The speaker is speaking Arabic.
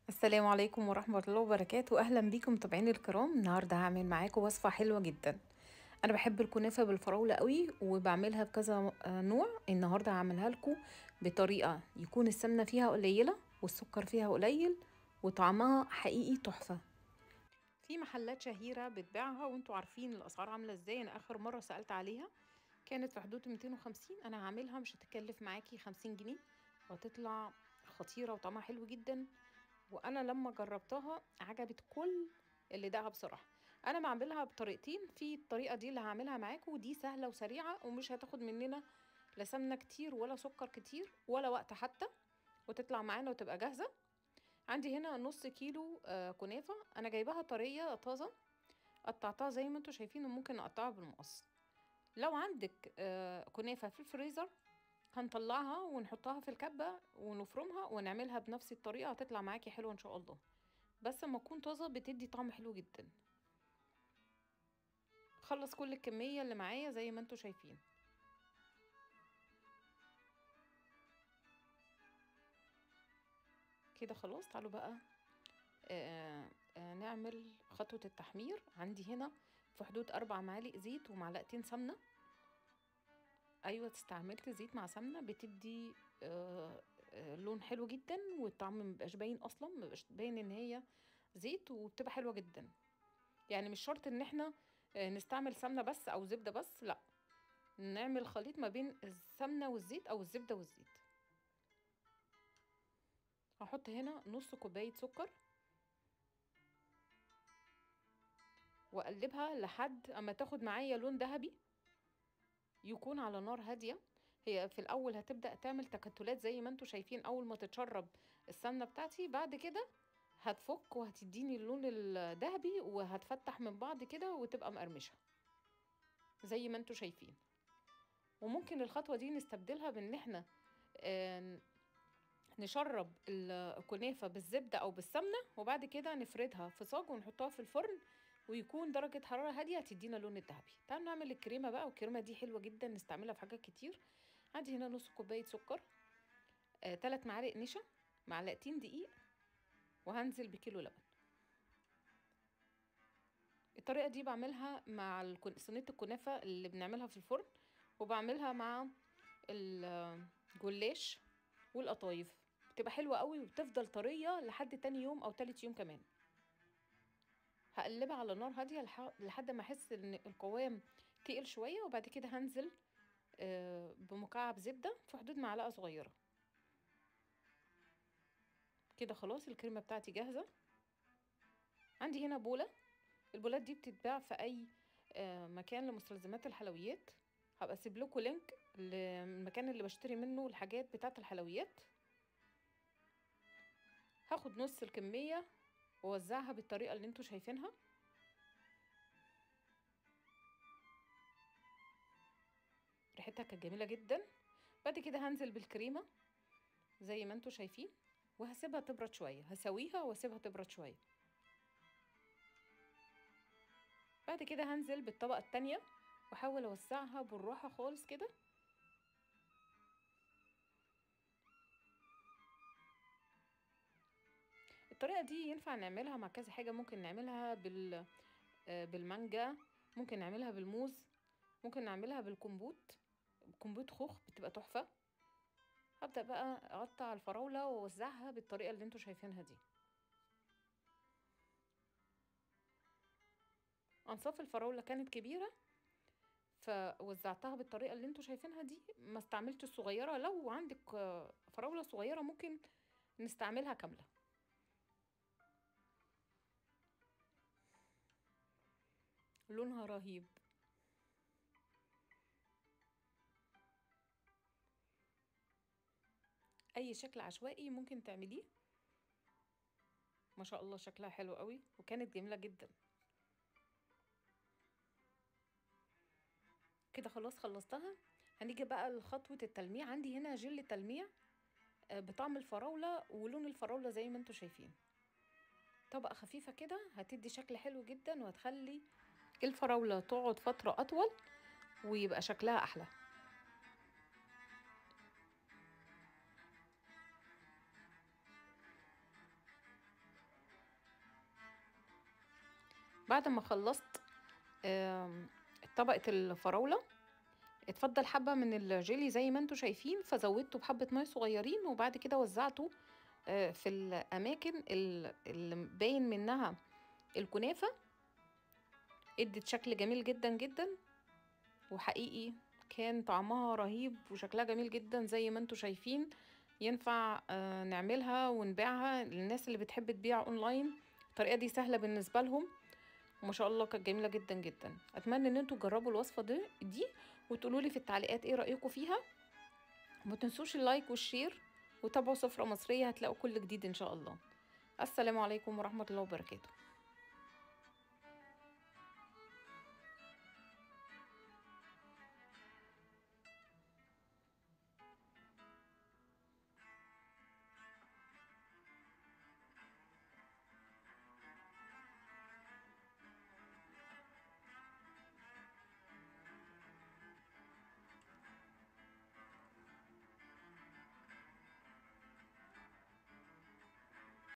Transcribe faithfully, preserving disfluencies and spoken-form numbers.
السلام عليكم ورحمة الله وبركاته. أهلا بيكم متابعيني الكرام. النهاردة هعمل معاكم وصفة حلوة جدا. أنا بحب الكنافة بالفراولة قوي وبعملها بكذا آه، نوع. النهاردة هعملها لكم بطريقة يكون السمنة فيها قليلة والسكر فيها قليل وطعمها حقيقي تحفة. في محلات شهيرة بتبيعها وانتوا عارفين الأسعار عاملة ازاي. أنا آخر مرة سألت عليها كانت في حدود مئتين وخمسين. أنا هعملها مش هتكلف معاكي خمسين جنيه وهتطلع خطيرة وطعمها حلو جدا. وانا لما جربتها عجبت كل اللي داقها بصراحه. انا بعملها بطريقتين، في الطريقه دي اللي هعملها معاكم ودي سهله وسريعه ومش هتاخد مننا لا سمنه كتير ولا سكر كتير ولا وقت حتى، وتطلع معانا وتبقى جاهزه. عندي هنا نص كيلو آه كنافه، انا جايباها طريه طازه، قطعتها زي ما انتم شايفين وممكن اقطعها بالمقص. لو عندك آه كنافه في الفريزر هنطلعها ونحطها في الكبه ونفرمها ونعملها بنفس الطريقه، هتطلع معاكي حلوه ان شاء الله. بس اما تكون طازه بتدي طعم حلو جدا. خلص كل الكميه اللي معايا زي ما انتوا شايفين كده. خلاص تعالوا بقى آه آه نعمل خطوه التحمير. عندي هنا في حدود اربع معالق زيت ومعلقتين سمنه. ايوه استعملت زيت مع سمنه بتدي آه آه لون حلو جدا، والطعم مبقاش باين اصلا، مبقاش باين ان هي زيت، وبتبقى حلوه جدا. يعني مش شرط ان احنا آه نستعمل سمنه بس او زبده بس، لا، نعمل خليط ما بين السمنة والزيت او الزبدة والزيت. هحط هنا نص كوباية سكر واقلبها لحد اما تاخد معايا لون ذهبي، يكون على نار هادية. هي في الاول هتبدأ تعمل تكتلات زي ما انتوا شايفين اول ما تتشرب السمنة بتاعتي، بعد كده هتفك وهتديني اللون الذهبي وهتفتح من بعض كده وتبقى مقرمشة زي ما انتوا شايفين. وممكن الخطوة دي نستبدلها بان احنا آه نشرب الكنافة بالزبدة أو بالسمنة وبعد كده نفردها في صاج ونحطها في الفرن ويكون درجة حرارة هادية هتدينا اللون الذهبي. تعالوا نعمل الكريمة بقى، والكريمة دي حلوة جدا نستعملها في حاجات كتير. عندي هنا نص كوباية سكر، آه، تلات معالق نشا، معلقتين دقيق، وهنزل بكيلو لبن. الطريقة دي بعملها مع الكن- صينية الكنافة اللي بنعملها في الفرن، وبعملها مع الجلاش والقطايف، بتبقى حلوة قوي وبتفضل طرية لحد تاني يوم او تالت يوم كمان. هقلبها على نار هاديه لح- لحد ما احس ان القوام تقل شويه، وبعد كده هنزل آه، بمكعب زبده في حدود معلقه صغيره كده. خلاص الكريمه بتاعتي جاهزه. عندي هنا بوله، البولات دي بتتباع في اي آه، مكان لمستلزمات الحلويات. هبقى اسيب لكم لينك للمكان اللي بشتري منه الحاجات بتاعه الحلويات. هاخد نص الكميه واوزعها بالطريقه اللي انتوا شايفينها. ريحتها كانت جميله جدا. بعد كده هنزل بالكريمه زي ما انتوا شايفين وهسيبها تبرد شويه، هسويها واسيبها تبرد شويه. بعد كده هنزل بالطبقه التانية واحاول اوسعها بالراحه خالص كده. الطريقه دي ينفع نعملها مع كذا حاجه، ممكن نعملها بال آه، بالمانجا، ممكن نعملها بالموز، ممكن نعملها بالكمبوت، كمبوت خوخ بتبقى تحفه. هبدا بقى اقطع الفراوله واوزعها بالطريقه اللي انتوا شايفينها دي. انصاف الفراوله كانت كبيره فوزعتها بالطريقه اللي انتوا شايفينها دي، ما استعملتش الصغيره. لو عندك آه، فراوله صغيره ممكن نستعملها كامله. لونها رهيب. اي شكل عشوائي ممكن تعمليه. ما شاء الله شكلها حلو قوي وكانت جميله جدا. كده خلاص خلصتها. هنيجي بقى لخطوه التلميع. عندي هنا جل تلميع آه، بطعم الفراوله ولون الفراوله زي ما انتوا شايفين. طبقه خفيفه كده هتدي شكل حلو جدا وهتخلي الفراوله تقعد فتره اطول ويبقى شكلها احلى. بعد ما خلصت آم، طبقة الفراولة، اتفضل حبة من الجيلي زي ما انتوا شايفين، فزودته بحبة مية صغيرين، وبعد كده وزعته آه، في الأماكن ال- اللي باين منها الكنافة. ادت شكل جميل جدا جدا، وحقيقي كان طعمها رهيب وشكلها جميل جدا زي ما انتوا شايفين. ينفع آه، نعملها ونبيعها للناس اللي بتحب تبيع اونلاين. الطريقة دي سهلة بالنسبة لهم، وما شاء الله كانت جميلة جدا جدا. اتمنى ان انتوا تجربوا الوصفة دي دي وتقولوا لي في التعليقات ايه رأيكم فيها. وما تنسوش اللايك والشير، وتابعوا سفرة مصرية هتلاقوا كل جديد ان شاء الله. السلام عليكم ورحمة الله وبركاته.